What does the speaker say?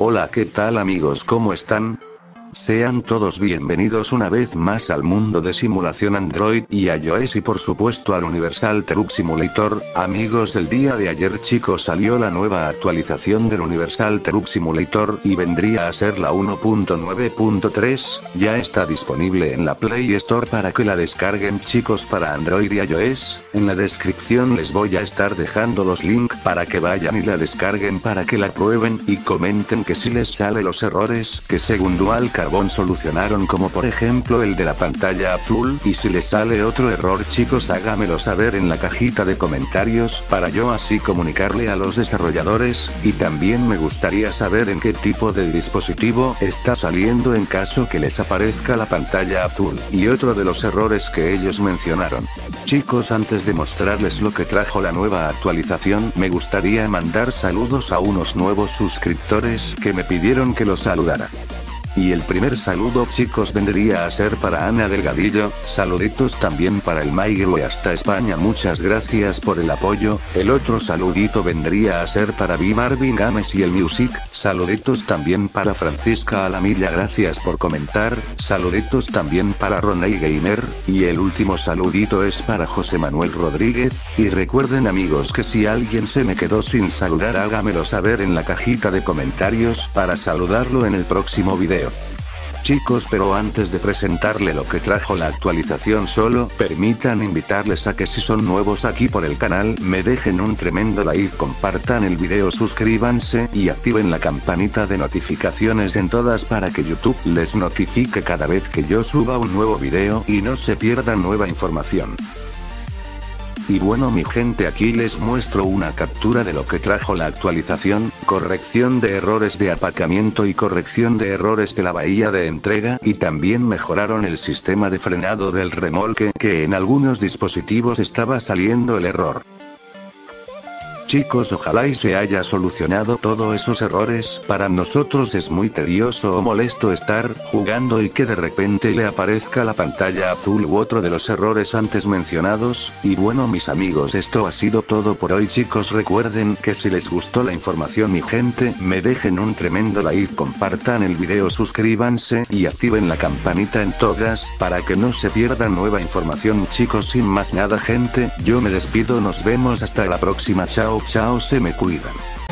Hola, ¿qué tal amigos? ¿Cómo están? Sean todos bienvenidos una vez más al mundo de simulación Android y iOS y por supuesto al Universal Truck Simulator. Amigos, del día de ayer chicos salió la nueva actualización del Universal Truck Simulator y vendría a ser la 1.9.3, ya está disponible en la Play Store para que la descarguen chicos para Android y iOS. En la descripción les voy a estar dejando los links para que vayan y la descarguen para que la prueben y comenten que si les sale los errores que según Dual Carbon solucionaron, como por ejemplo el de la pantalla azul, y si les sale otro error chicos hágamelo saber en la cajita de comentarios para yo así comunicarle a los desarrolladores, y también me gustaría saber en qué tipo de dispositivo está saliendo en caso que les aparezca la pantalla azul, y otro de los errores que ellos mencionaron. Chicos, antes de mostrarles lo que trajo la nueva actualización, me gustaría mandar saludos a unos nuevos suscriptores que me pidieron que los saludara. Y el primer saludo chicos vendría a ser para Ana Delgadillo, saluditos también para el Miguel hasta España, muchas gracias por el apoyo. El otro saludito vendría a ser para B Marvin Games y el Music, saluditos también para Francisca Alamilla, gracias por comentar, saluditos también para Roney Gamer, y el último saludito es para José Manuel Rodríguez. Y recuerden amigos que si alguien se me quedó sin saludar hágamelo saber en la cajita de comentarios para saludarlo en el próximo video. Chicos, pero antes de presentarle lo que trajo la actualización solo permitan invitarles a que si son nuevos aquí por el canal me dejen un tremendo like, compartan el video, suscríbanse y activen la campanita de notificaciones en todas para que YouTube les notifique cada vez que yo suba un nuevo video y no se pierdan nueva información. Y bueno mi gente, aquí les muestro una captura de lo que trajo la actualización: corrección de errores de aparcamiento y corrección de errores de la bahía de entrega, y también mejoraron el sistema de frenado del remolque, que en algunos dispositivos estaba saliendo el error. Chicos, ojalá y se haya solucionado todos esos errores. Para nosotros es muy tedioso o molesto estar jugando y que de repente le aparezca la pantalla azul u otro de los errores antes mencionados. Y bueno mis amigos, esto ha sido todo por hoy chicos, recuerden que si les gustó la información mi gente, me dejen un tremendo like, compartan el video, suscríbanse y activen la campanita en todas para que no se pierdan nueva información chicos. Sin más nada gente, yo me despido, nos vemos hasta la próxima, chao chao, se me cuidan.